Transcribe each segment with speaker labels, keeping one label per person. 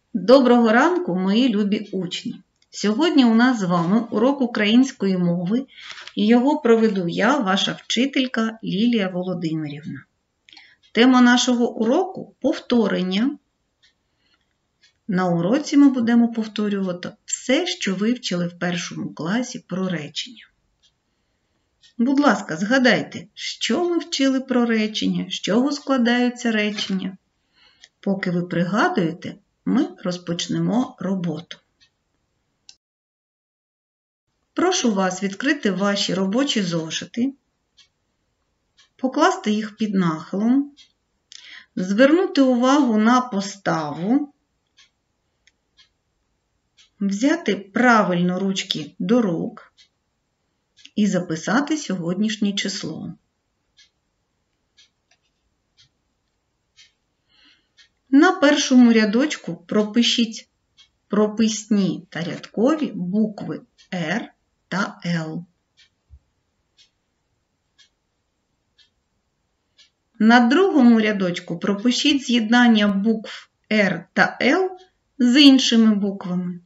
Speaker 1: Доброго ранку, мої любі учні! Сьогодні у нас з вами урок української мови, і його проведу я, ваша вчителька Лілія Володимирівна. Тема нашого уроку – повторення. На уроці ми будемо повторювати все, що вивчили в першому класі про речення. Будь ласка, згадайте, що ми вчили про речення, з чого складаються речення. Поки ви пригадуєте, ми розпочнемо роботу. Прошу вас відкрити ваші робочі зошити, покласти їх під нахилом, звернути увагу на поставу, взяти правильно ручки до рук і записати сьогоднішнє число. На першому рядочку пропишіть прописні та рядкові букви «Р» та «Л». На другому рядочку пропишіть з'єднання букв «Р» та «Л» з іншими буквами.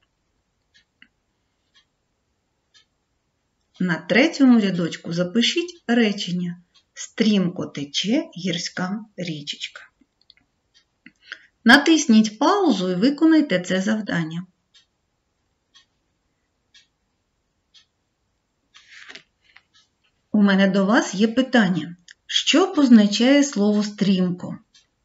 Speaker 1: На третьому рядочку запишіть речення «Стрімко тече гірська річечка». Натисніть паузу і виконайте це завдання. У мене до вас є питання. Що позначає слово «стрімко»?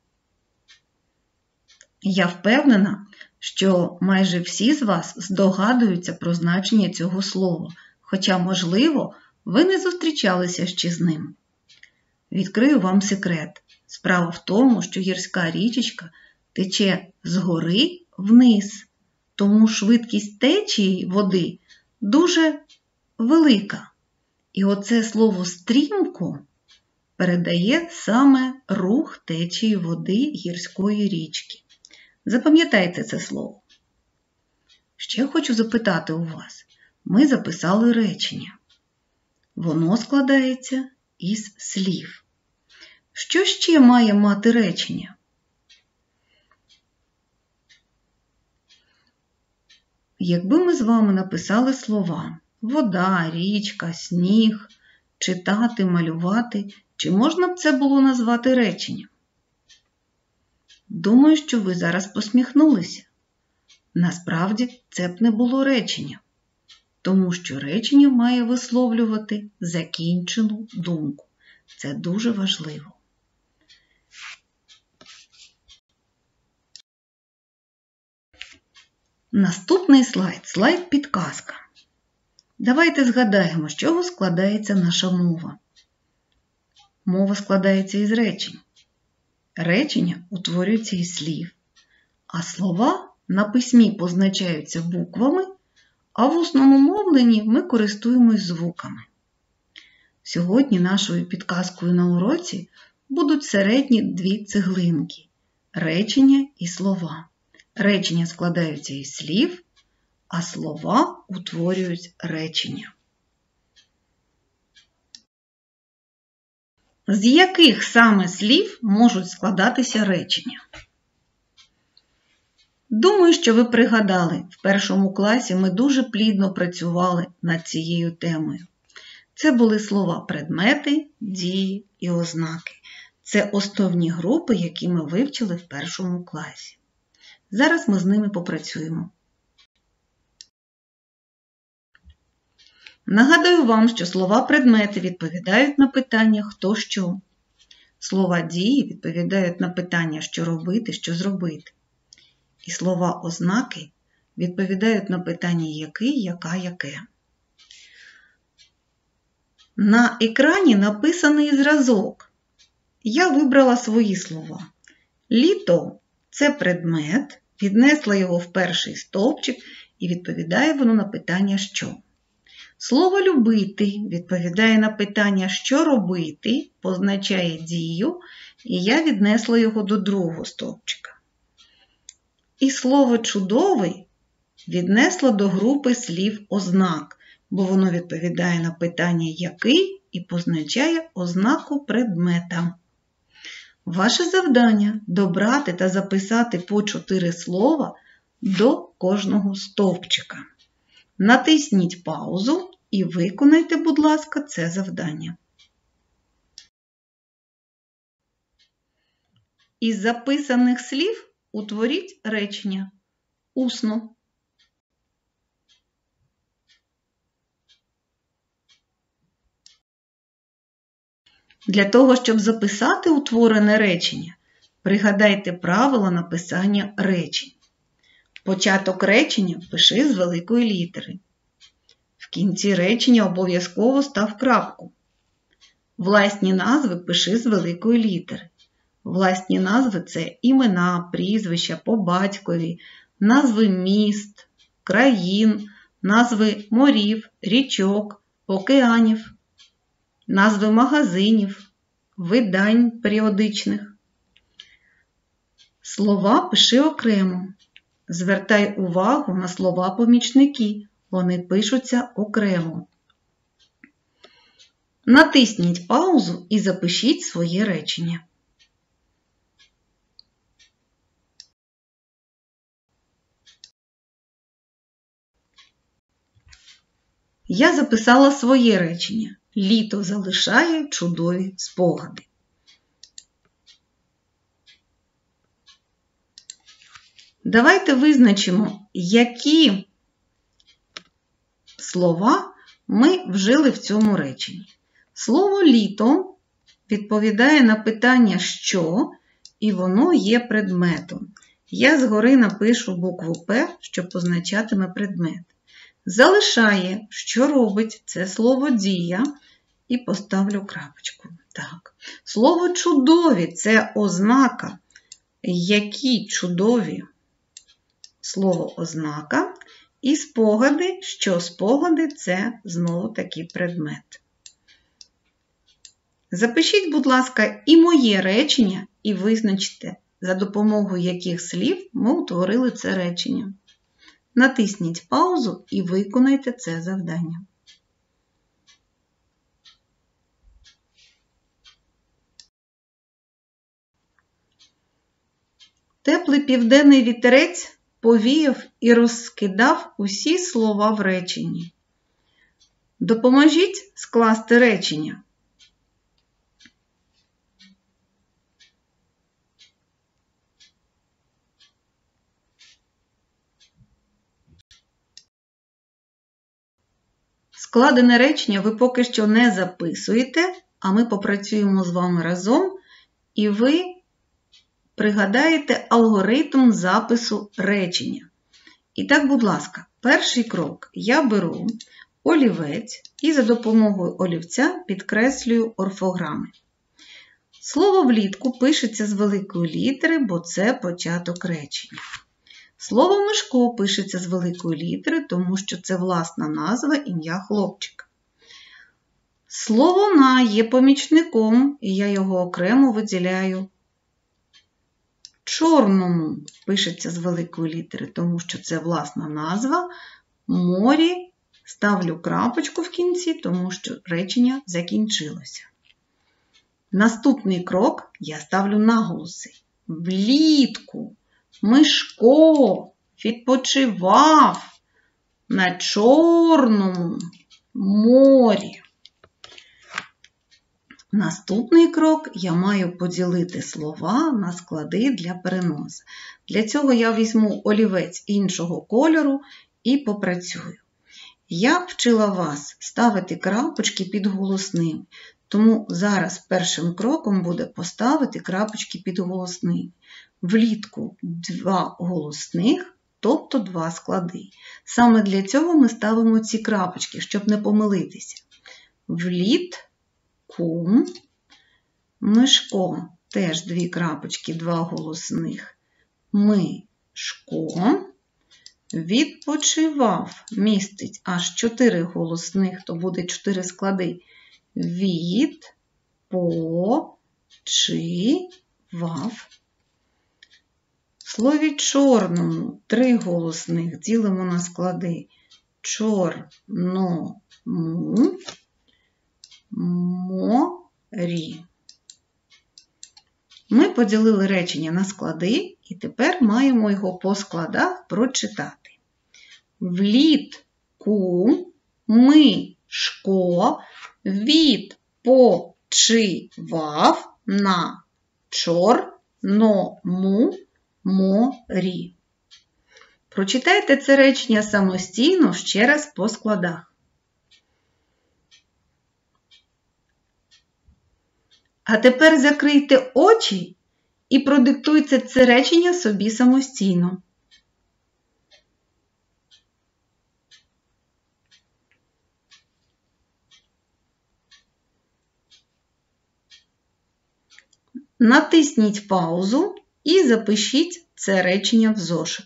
Speaker 1: Я впевнена, що майже всі з вас здогадуються про значення цього слова, хоча, можливо, ви не зустрічалися ще з ним. Відкрию вам секрет. Справа в тому, що гірська річечка тече згори вниз, тому швидкість течії води дуже велика. І оце слово «стрімко» передає саме рух течії води гірської річки. Запам'ятайте це слово. Ще хочу запитати у вас. Ми записали речення. Воно складається із слів. Що ще має мати речення? Якби ми з вами написали слова вода, річка, сніг, читати, малювати, чи можна б це було назвати реченням? Думаю, що ви зараз посміхнулися. Насправді, це б не було реченням, тому що речення має висловлювати закінчену думку. Це дуже важливо. Наступний слайд – підказка. Давайте згадаємо, з чого складається наша мова. Мова складається із речень. Речення утворюються із слів, а слова на письмі позначаються буквами, а в усному мовленні ми користуємось звуками. Сьогодні нашою підказкою на уроці будуть середні дві цеглинки – речення і слова. Речення складаються із слів, а слова утворюють речення. З яких саме слів можуть складатися речення? Думаю, що ви пригадали, в першому класі ми дуже плідно працювали над цією темою. Це були слова предмети, дії і ознаки. Це основні групи, які ми вивчили в першому класі. Зараз ми з ними попрацюємо. Нагадую вам, що слова предмети відповідають на питання «хто що?». Слова дії відповідають на питання «що робити?», «що зробити?». І слова ознаки відповідають на питання «який?», «яка?», «яке?». На екрані написаний зразок. Я вибрала свої слова. Літо – це предмет, віднесла його в перший стовпчик і відповідає воно на питання «що?». Слово «любити» відповідає на питання «що робити?», позначає дію, і я віднесла його до другого стовпчика. І слово «чудовий» віднесла до групи слів ознак, бо воно відповідає на питання «який?» і позначає ознаку предмета. Ваше завдання – добрати та записати по 4 слова до кожного стовпчика. Натисніть паузу і виконайте, будь ласка, це завдання. Із записаних слів утворіть речення усно. Для того, щоб записати утворене речення, пригадайте правила написання речень. Початок речення пиши з великої літери. В кінці речення обов'язково став крапку. Власні назви пиши з великої літери. Власні назви – це імена, прізвища по батькові, назви міст, країн, назви морів, річок, океанів, назви магазинів, видань періодичних. Слова пиши окремо. Звертай увагу на слова-помічники, вони пишуться окремо. Натисніть паузу і запишіть своє речення. Я записала своє речення. Літо залишає чудові спогади. Давайте визначимо, які слова ми вжили в цьому реченні. Слово «літо» відповідає на питання «що» і воно є предметом. Я згори напишу букву «П», що позначатиме предмет. Залишає, що робить, це слово «дія» і поставлю крапочку. Так. Слово «чудові» – це ознака. Які чудові? Слово ознака. І спогади, що спогади – це знову такий предмет. Запишіть, будь ласка, і моє речення, і визначте, за допомогою яких слів ми утворили це речення. Натисніть паузу і виконайте це завдання. Теплий південний вітерець повіяв і розкидав усі слова в реченні. Допоможіть скласти речення. Складене речення ви поки що не записуєте, а ми попрацюємо з вами разом, і ви пригадаєте алгоритм запису речення. І так, будь ласка, перший крок. Я беру олівець і за допомогою олівця підкреслюю орфограми. Слово «влітку» пишеться з великої літери, бо це початок речення. Слово «Мишко» пишеться з великої літери, тому що це власна назва, ім'я хлопчика. Слово «на» є помічником, і я його окремо виділяю. Чорному пишеться з великої літери, тому що це власна назва. Морі ставлю крапочку в кінці, тому що речення закінчилося. Наступний крок я ставлю наголоси. Влітку Мишко відпочивав на Чорному морі. Наступний крок я маю поділити слова на склади для переносу. Для цього я візьму олівець іншого кольору і попрацюю. Я вчила вас ставити крапочки під голосним, тому зараз першим кроком буде поставити крапочки під голосним. Влітку 2 голосних, тобто 2 склади. Саме для цього ми ставимо ці крапочки, щоб не помилитися. Влітку, Мишко, теж 2 крапочки, 2 голосних. Мишко, відпочивав, містить аж 4 голосних, то буде 4 склади. Відпочивав. В слові чорному 3 голосних ділимо на склади. Чорному морі. Ми поділили речення на склади і тепер маємо його по складах прочитати. Влітку Мишко відпочивав на Чорному морі. Прочитайте це речення самостійно ще раз по складах. А тепер закрийте очі і продиктуйте це речення собі самостійно. Натисніть паузу і запишіть це речення в зошит.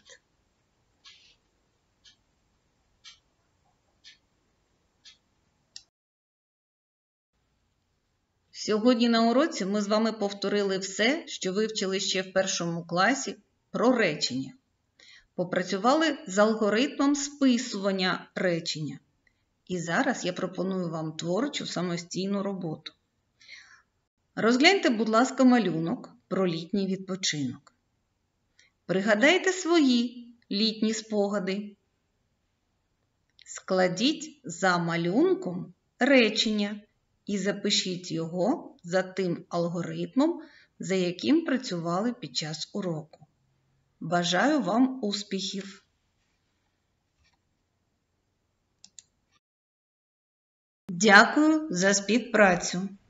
Speaker 1: Сьогодні на уроці ми з вами повторили все, що вивчили ще в першому класі про речення. Попрацювали з алгоритмом списування речення. І зараз я пропоную вам творчу самостійну роботу. Розгляньте, будь ласка, малюнок про літній відпочинок. Пригадайте свої літні спогади. Складіть за малюнком речення і запишіть його за тим алгоритмом, за яким працювали під час уроку. Бажаю вам успіхів! Дякую за співпрацю!